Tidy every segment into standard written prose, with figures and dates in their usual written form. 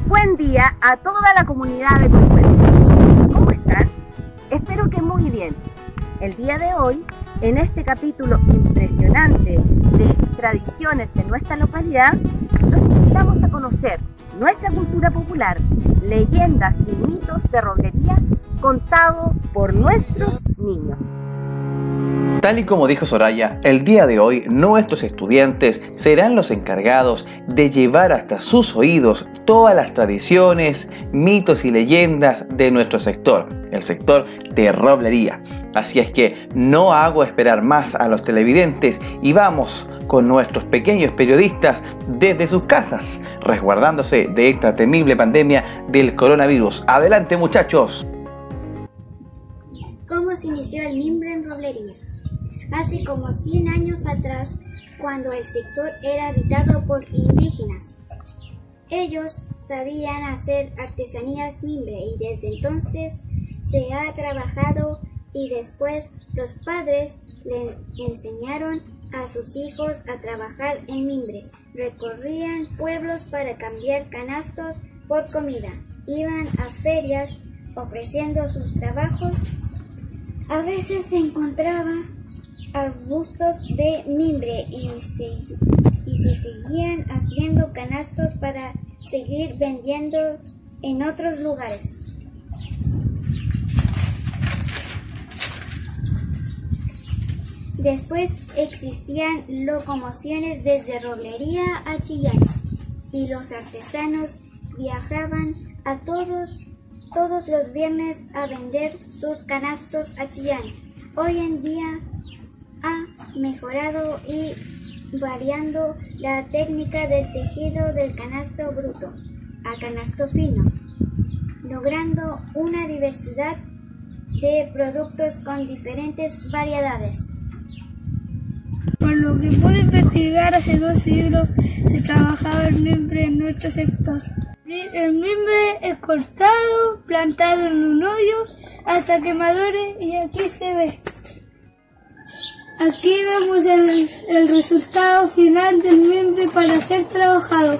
Buen día a toda la comunidad de Coihueque. ¿Cómo están? Espero que muy bien. El día de hoy, en este capítulo impresionante de tradiciones de nuestra localidad, los invitamos a conocer nuestra cultura popular, leyendas y mitos de Roblería contados por nuestros niños. Tal y como dijo Soraya, el día de hoy nuestros estudiantes serán los encargados de llevar hasta sus oídos todas las tradiciones, mitos y leyendas de nuestro sector, el sector de Roblería. Así es que no hago esperar más a los televidentes y vamos con nuestros pequeños periodistas desde sus casas, resguardándose de esta temible pandemia del coronavirus. ¡Adelante, muchachos! ¿Cómo se inició el mimbre en Roblería? Hace como 100 años atrás, cuando el sector era habitado por indígenas. Ellos sabían hacer artesanías mimbre y desde entonces se ha trabajado y después los padres le enseñaron a sus hijos a trabajar en mimbre. Recorrían pueblos para cambiar canastos por comida. Iban a ferias ofreciendo sus trabajos. A veces se encontraban arbustos de mimbre y se seguían haciendo canastos para seguir vendiendo en otros lugares. Después existían locomociones desde Roblería a Chillán y los artesanos viajaban a todos los viernes a vender sus canastos a Chillán. Hoy en día ha mejorado y variando la técnica del tejido del canasto bruto a canasto fino, logrando una diversidad de productos con diferentes variedades. Por lo que pude investigar, hace 2 siglos se trabajaba el mimbre en nuestro sector. El mimbre es cortado, plantado en un hoyo hasta que madure y aquí se ve. Aquí vemos el resultado final del mimbre para ser trabajado.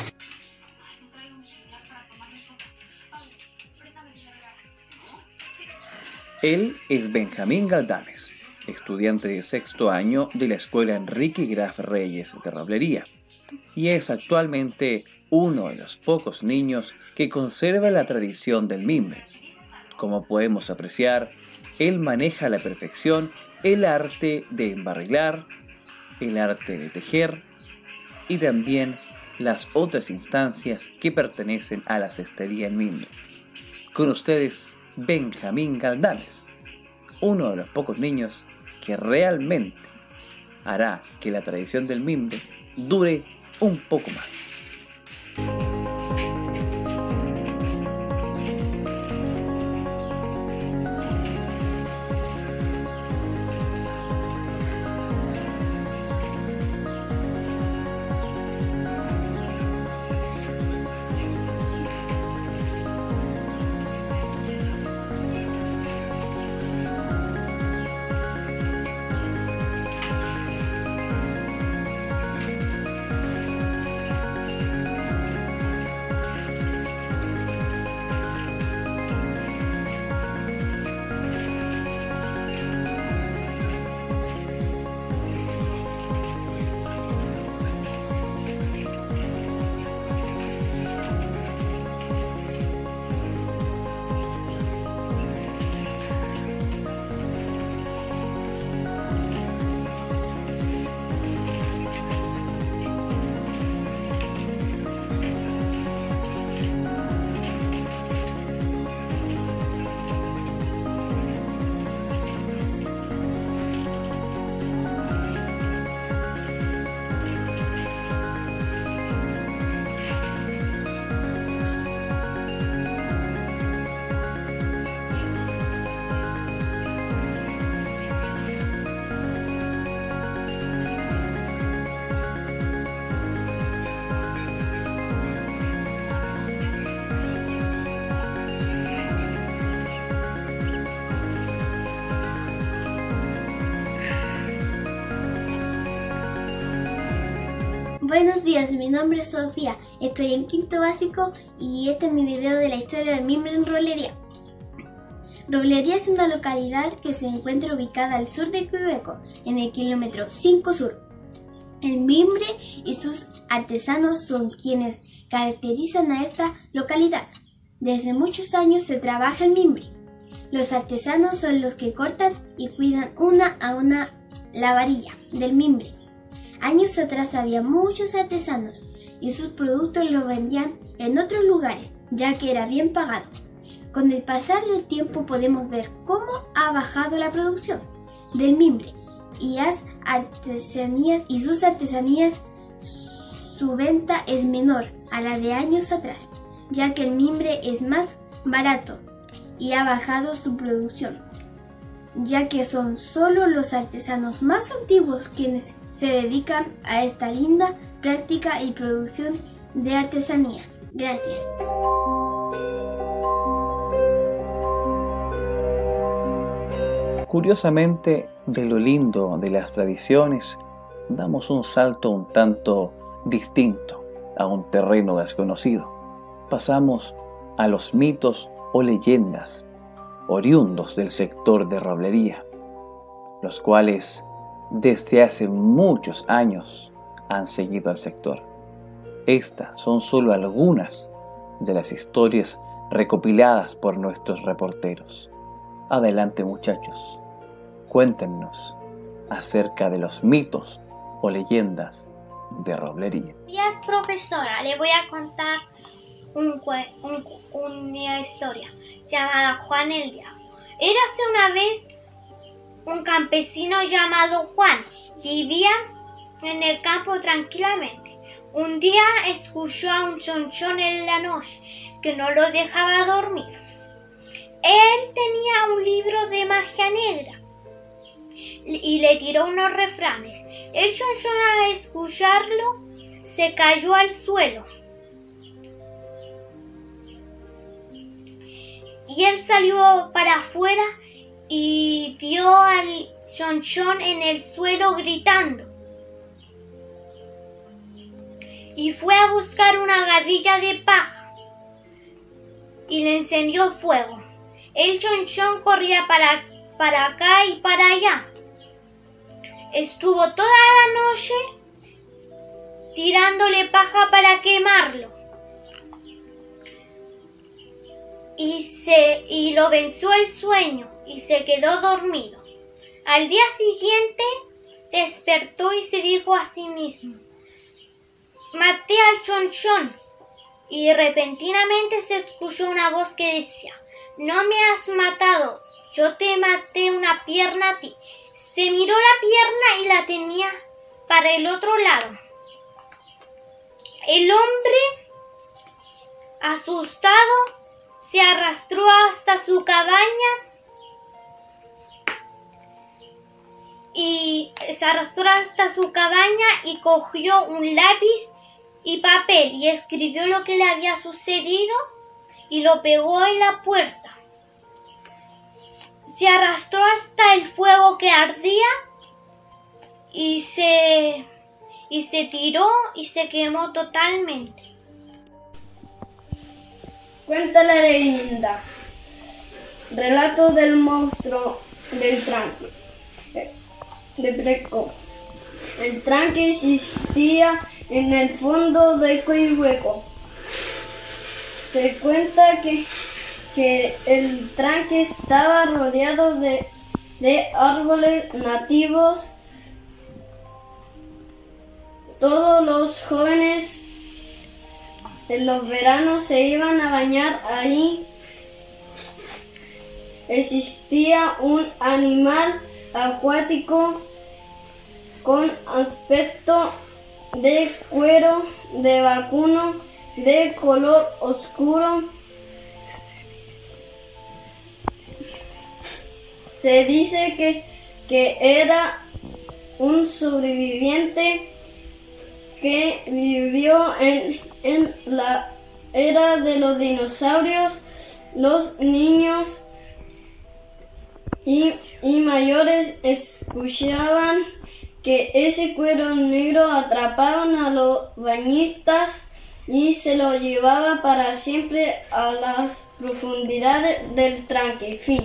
Él es Benjamín Galdames, estudiante de 6º año de la Escuela Enrique Graf Reyes de Roblería, y es actualmente uno de los pocos niños que conserva la tradición del mimbre. Como podemos apreciar, él maneja a la perfección el arte de embarrilar, el arte de tejer y también las otras instancias que pertenecen a la cestería en mimbre. Con ustedes, Benjamín Galdames, uno de los pocos niños que realmente hará que la tradición del mimbre dure un poco más. Buenos días, mi nombre es Sofía, estoy en quinto básico y este es mi video de la historia del mimbre en Roblería. Roblería es una localidad que se encuentra ubicada al sur de Queveco, en el kilómetro 5 sur. El mimbre y sus artesanos son quienes caracterizan a esta localidad. Desde muchos años se trabaja el mimbre. Los artesanos son los que cortan y cuidan una a una la varilla del mimbre. Años atrás había muchos artesanos y sus productos los vendían en otros lugares, ya que era bien pagado. Con el pasar del tiempo podemos ver cómo ha bajado la producción del mimbre y sus artesanías, su venta es menor a la de años atrás, ya que el mimbre es más barato y ha bajado su producción, ya que son solo los artesanos más antiguos quienes se dedican a esta linda práctica y producción de artesanía. Gracias. Curiosamente, de lo lindo de las tradiciones, damos un salto un tanto distinto a un terreno desconocido. Pasamos a los mitos o leyendas oriundos del sector de Roblería, los cuales desde hace muchos años han seguido al sector. Estas son solo algunas de las historias recopiladas por nuestros reporteros. Adelante, muchachos, cuéntenos acerca de los mitos o leyendas de Roblería. Buenos días, profesora. Le voy a contar una historia llamada Juan el Diablo. Érase una vez un campesino llamado Juan. Vivía en el campo tranquilamente. Un día escuchó a un chonchón en la noche que no lo dejaba dormir. Él tenía un libro de magia negra y le tiró unos refranes. El chonchón, al escucharlo, se cayó al suelo. Y él salió para afuera y vio al chonchón en el suelo gritando. Y fue a buscar una gavilla de paja y le encendió fuego. El chonchón corría para acá y para allá. Estuvo toda la noche tirándole paja para quemarlo. Y lo venció el sueño y se quedó dormido. Al día siguiente despertó y se dijo a sí mismo: maté al chonchón. Y repentinamente se escuchó una voz que decía: no me has matado, yo te maté una pierna a ti. Se miró la pierna y la tenía para el otro lado. El hombre, asustado, se arrastró hasta su cabaña y cogió un lápiz y papel y escribió lo que le había sucedido y lo pegó en la puerta. Se arrastró hasta el fuego que ardía y se tiró y se quemó totalmente. Cuenta la leyenda. Relato del monstruo del tranque de Preco. El tranque existía en el fondo de Queveco. Se cuenta que el tranque estaba rodeado de árboles nativos. Todos los jóvenes en los veranos se iban a bañar ahí. Existía un animal acuático con aspecto de cuero de vacuno de color oscuro. Se dice que era un sobreviviente que vivió en la era de los dinosaurios. Los niños y mayores escuchaban que ese cuero negro atrapaban a los bañistas y se lo llevaba para siempre a las profundidades del tranque. Fin.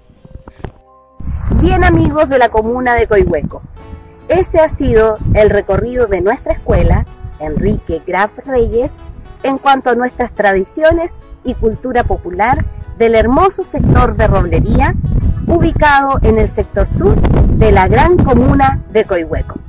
Bien, amigos de la comuna de Coihueco, ese ha sido el recorrido de nuestra escuela, Enrique Graf Reyes, en cuanto a nuestras tradiciones y cultura popular del hermoso sector de Roblería, ubicado en el sector sur de la gran comuna de Coihueco.